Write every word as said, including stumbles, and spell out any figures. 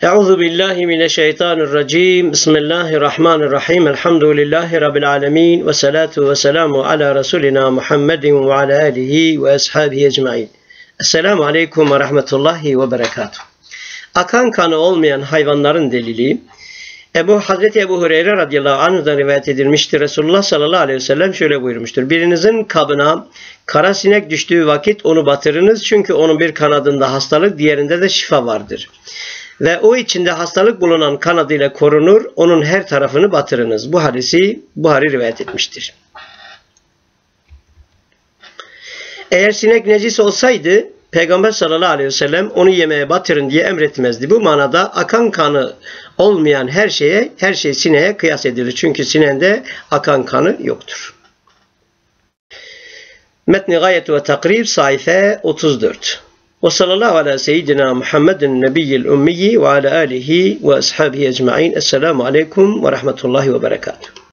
Euzu billahi mineşşeytanirracim. Bismillahirrahmanirrahim. Elhamdülillahi rabbil alamin ve salatu vesselamu ala rasulina Muhammedin ve ala alihi ve ashabihi ecmaîn. Esselamu aleyküm ve rahmetullahi ve berekatuh. Akan kanı olmayan hayvanların delili Ebu Hazreti Ebu Hureyre radıyallahu anh'dan rivayet edilmiştir. Resulullah sallallahu aleyhi ve sellem şöyle buyurmuştur. Birinizin kabına kara sinek düştüğü vakit onu batırınız. Çünkü onun bir kanadında hastalık, diğerinde de şifa vardır. Ve o içinde hastalık bulunan kanadıyla korunur. Onun her tarafını batırınız. Bu hadisi Buhari rivayet etmiştir. Eğer sinek necis olsaydı Peygamber sallallahu aleyhi ve sellem onu yemeğe batırın diye emretmezdi. Bu manada akan kanı olmayan her şeye, her şey sineğe kıyas edilir. Çünkü sineğinde akan kanı yoktur. Metni Gayet ve Takrib sayfa otuz dört. Ve sallallahu ala seyyidina Muhammedin nebiyyil ummiyi ve ala alihi ve ashabihi ecmaîn. Esselamu aleyküm ve rahmetullahi ve berekatuhu.